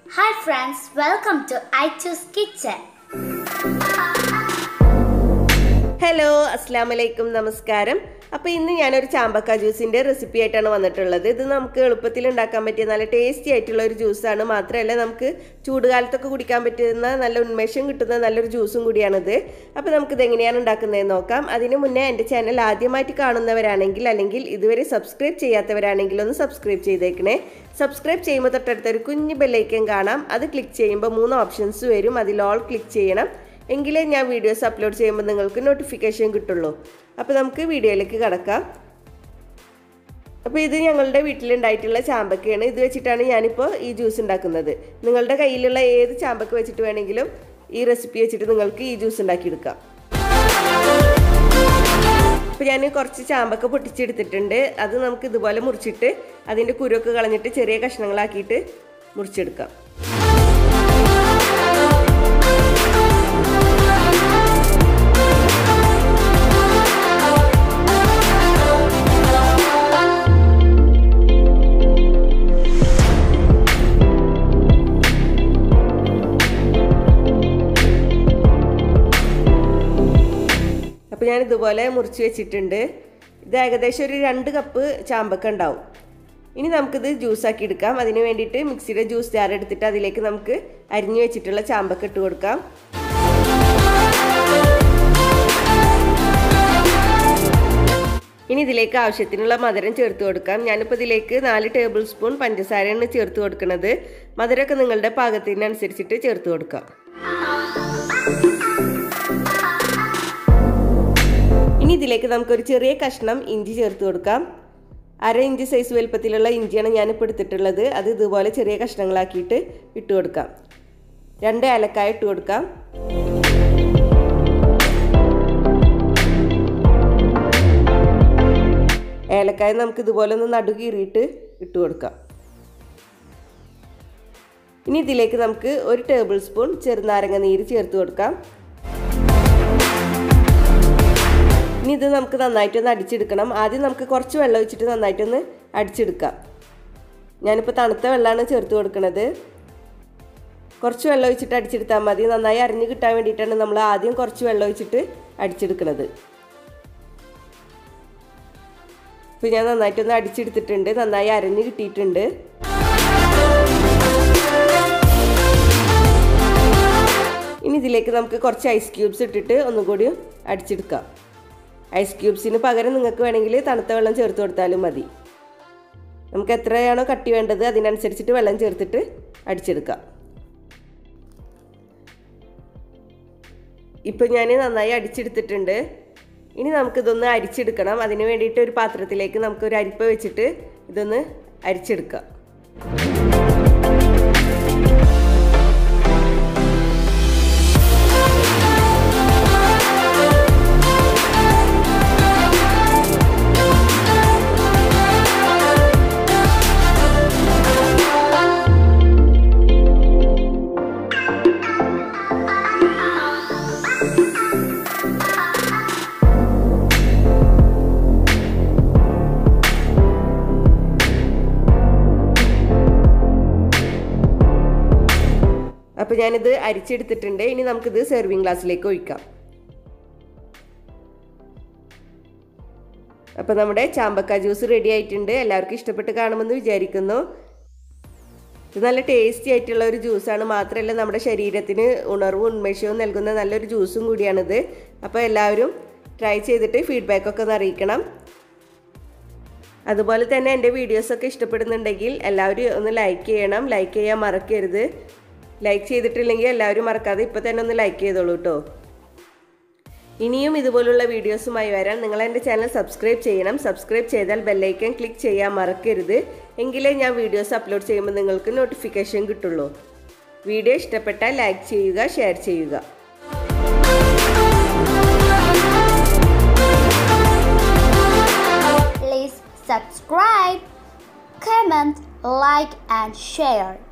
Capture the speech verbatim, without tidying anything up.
Hi friends, welcome to Aychu's kitchen. Hello, Assalamualaikum, Namaskaram. അപ്പോൾ ഇന്ന് ഞാൻ ഒരു ചാമ്പക്ക ജ്യൂസിന്റെ റെസിപ്പി ആയിട്ടാണ് വന്നിട്ടുള്ളത്. ഇത് നമുക്ക് എളുപ്പത്തിൽ ഉണ്ടാക്കാൻ പറ്റിയ നല്ല ടേസ്റ്റി ആയിട്ടുള്ള ഒരു ജ്യൂസ് ആണ്. മാത്രമല്ല നമുക്ക് ചൂടുകാലത്തൊക്കെ കുടിക്കാൻ പറ്റുന്ന നല്ല ഉന്മേഷം കിട്ടുന്ന നല്ലൊരു ജ്യൂസും കൂടിയാണിത്. അപ്പോൾ നമുക്ക് ഇത് എങ്ങനെയാണ് ഉണ്ടാക്കുന്നതെന്ന് നോക്കാം. അതിനു മുന്നേ എൻ്റെ ചാനൽ ആദ്യമായിട്ട് കാണുന്നവരാണെങ്കിൽ അല്ലെങ്കിൽ ഇതുവരെ സബ്സ്ക്രൈബ് ചെയ്യാത്തവരാണെങ്കിൽ ഒന്ന് സബ്സ്ക്രൈബ് ചെയ്തേക്കണേ. സബ്സ്ക്രൈബ് ചെയ്യുമ്പോൾ തൊട്ടടുത്ത് ഒരു കുഞ്ഞു ബെല്ലൈക്കൻ കാണാം. അത് ക്ലിക്ക് ചെയ്യുമ്പോൾ മൂന്ന് ഓപ്ഷൻസ് വരും. അതിൽ ഓൾ ക്ലിക്ക് ചെയ്യണം. എങ്കിലേ ഞാൻ വീഡിയോസ് അപ്ലോഡ് ചെയ്യുമ്പോൾ നിങ്ങൾക്ക് നോട്ടിഫിക്കേഷൻ കിട്ടുള്ളൂ. അപ്പോൾ നമുക്ക് വീഡിയോയിലേക്ക് കടക്കാം. അപ്പോൾ ഇത് ഞങ്ങളുടെ വീട്ടിലുണ്ടായിട്ടുള്ള ചാമ്പക്കയാണ്. ഇത് വെച്ചിട്ടാണ് ഞാനിപ്പോൾ ഈ ജ്യൂസ് ഉണ്ടാക്കുന്നത്. നിങ്ങളുടെ കയ്യിലുള്ള ഏത് ചാമ്പക്ക വെച്ചിട്ട് വേണമെങ്കിലും ഈ റെസിപ്പി വെച്ചിട്ട് നിങ്ങൾക്ക് ഈ ജ്യൂസ് ഉണ്ടാക്കിയെടുക്കാം. അപ്പോൾ ഞാൻ കുറച്ച് ചാമ്പക്ക പൊട്ടിച്ചെടുത്തിട്ടുണ്ട്. അത് നമുക്ക് ഇതുപോലെ മുറിച്ചിട്ട് അതിൻ്റെ കുരുവൊക്കെ കളഞ്ഞിട്ട് ചെറിയ കഷ്ണങ്ങളാക്കിയിട്ട് മുറിച്ചെടുക്കാം. അപ്പോൾ ഞാൻ ഇതുപോലെ മുറിച്ച് വെച്ചിട്ടുണ്ട്. ഇത് ഏകദേശം ഒരു രണ്ട് കപ്പ് ചാമ്പക്ക ഉണ്ടാവും. ഇനി നമുക്കിത് ജ്യൂസാക്കി എടുക്കാം. അതിന് വേണ്ടിയിട്ട് മിക്സിയുടെ ജ്യൂസ് ജാർ എടുത്തിട്ട് അതിലേക്ക് നമുക്ക് അരിഞ്ഞു വെച്ചിട്ടുള്ള ചാമ്പക്ക ഇട്ട് കൊടുക്കാം. ഇനി ഇതിലേക്ക് ആവശ്യത്തിനുള്ള മധുരം ചേർത്ത് കൊടുക്കാം. ഞാനിപ്പോൾ ഇതിലേക്ക് നാല് ടേബിൾ സ്പൂൺ പഞ്ചസാരയാണ് ചേർത്ത് കൊടുക്കുന്നത്. മധുരമൊക്കെ നിങ്ങളുടെ പാകത്തിനനുസരിച്ചിട്ട് ചേർത്ത് കൊടുക്കാം. ഇനി ഇതിലേക്ക് നമുക്കൊരു ചെറിയ കഷ്ണം ഇഞ്ചി ചേർത്ത് കൊടുക്കാം. അര ഇഞ്ച് സൈസ് വലുപ്പത്തിലുള്ള ഇഞ്ചിയാണ് ഞാനിപ്പോൾ എടുത്തിട്ടുള്ളത്. അത് ഇതുപോലെ ചെറിയ കഷ്ണങ്ങളാക്കിയിട്ട് ഇട്ട് കൊടുക്കാം. രണ്ട് ഏലക്കായ ഇട്ട് കൊടുക്കാം. ഏലക്കായ നമുക്ക് ഇതുപോലെ ഒന്ന് നടുകീറിയിട്ട് ഇട്ട് കൊടുക്കാം. ഇനി ഇതിലേക്ക് നമുക്ക് ഒരു ടേബിൾ സ്പൂൺ ചെറുനാരങ്ങ നീര് ചേർത്ത് കൊടുക്കാം. ഇനി ഇത് നമുക്ക് നന്നായിട്ടൊന്ന് അടിച്ചെടുക്കണം. ആദ്യം നമുക്ക് കുറച്ച് വെള്ളം ഒഴിച്ചിട്ട് നന്നായിട്ടൊന്ന് അടിച്ചെടുക്കാം. ഞാനിപ്പോൾ തണുത്ത വെള്ളമാണ് ചേർത്ത് കൊടുക്കുന്നത്. കുറച്ച് വെള്ളം ഒഴിച്ചിട്ട് അടിച്ചെടുത്താൽ മതി. നന്നായി അരിഞ്ഞ് കിട്ടാൻ വേണ്ടിയിട്ടാണ് നമ്മൾ ആദ്യം കുറച്ച് വെള്ളം ഒഴിച്ചിട്ട് അടിച്ചെടുക്കുന്നത്. ഇപ്പോൾ ഞാൻ നന്നായിട്ടൊന്ന് അടിച്ചെടുത്തിട്ടുണ്ട്. നന്നായി അരിഞ്ഞ് കിട്ടിയിട്ടുണ്ട്. ഇനി ഇതിലേക്ക് നമുക്ക് കുറച്ച് ഐസ് ക്യൂബ്സ് ഇട്ടിട്ട് ഒന്നുകൂടി അടിച്ചെടുക്കാം. ഐസ് ക്യൂബ്സിന് പകരം നിങ്ങൾക്ക് വേണമെങ്കിൽ തണുത്ത വെള്ളം ചേർത്ത് കൊടുത്താലും മതി. നമുക്ക് എത്രയാണോ കട്ടി വേണ്ടത് അതിനനുസരിച്ചിട്ട് വെള്ളം ചേർത്തിട്ട് അടിച്ചെടുക്കാം. ഇപ്പോൾ ഞാൻ നന്നായി അടിച്ചെടുത്തിട്ടുണ്ട്. ഇനി നമുക്കിതൊന്ന് അരിച്ചെടുക്കണം. അതിന് വേണ്ടിയിട്ട് ഒരു പാത്രത്തിലേക്ക് നമുക്കൊരു അരിപ്പ വെച്ചിട്ട് ഇതൊന്ന് അരിച്ചെടുക്കാം. അപ്പോൾ ഞാനിത് അരിച്ചെടുത്തിട്ടുണ്ട്. ഇനി നമുക്കിത് സെർവിങ് ഗ്ലാസ്സിലേക്ക് ഒഴിക്കാം. അപ്പോൾ നമ്മുടെ ചാമ്പക്ക ജ്യൂസ് റെഡി ആയിട്ടുണ്ട്. എല്ലാവർക്കും ഇഷ്ടപ്പെട്ട് കാണുമെന്ന് വിചാരിക്കുന്നു. ഇത് നല്ല ടേസ്റ്റി ആയിട്ടുള്ള ഒരു ജ്യൂസാണ്. മാത്രമല്ല നമ്മുടെ ശരീരത്തിന് ഉണർവും ഉന്മേഷവും നൽകുന്ന നല്ലൊരു ജ്യൂസും കൂടിയാണിത്. അപ്പോൾ എല്ലാവരും ട്രൈ ചെയ്തിട്ട് ഫീഡ്ബാക്കൊക്കെ ഒന്ന് അറിയിക്കണം. അതുപോലെ തന്നെ എൻ്റെ വീഡിയോസൊക്കെ ഇഷ്ടപ്പെടുന്നുണ്ടെങ്കിൽ എല്ലാവരും ഒന്ന് ലൈക്ക് ചെയ്യണം. ലൈക്ക് ചെയ്യാൻ മറക്കരുത്. ലൈക്ക് ചെയ്തിട്ടില്ലെങ്കിൽ എല്ലാവരും മറക്കാതെ ഇപ്പോൾ തന്നെ ഒന്ന് ലൈക്ക് ചെയ്തോളൂ കേട്ടോ. ഇനിയും ഇതുപോലുള്ള വീഡിയോസുമായി വരാൻ നിങ്ങൾ എൻ്റെ ചാനൽ സബ്സ്ക്രൈബ് ചെയ്യണം. സബ്സ്ക്രൈബ് ചെയ്താൽ ബെല്ലൈക്കൻ ക്ലിക്ക് ചെയ്യാൻ മറക്കരുത്. എങ്കിലേ ഞാൻ വീഡിയോസ് അപ്ലോഡ് ചെയ്യുമ്പോൾ നിങ്ങൾക്ക് നോട്ടിഫിക്കേഷൻ കിട്ടുള്ളൂ. വീഡിയോ ഇഷ്ടപ്പെട്ടാൽ ലൈക്ക് ചെയ്യുക, ഷെയർ ചെയ്യുക. Please subscribe, comment, like and share.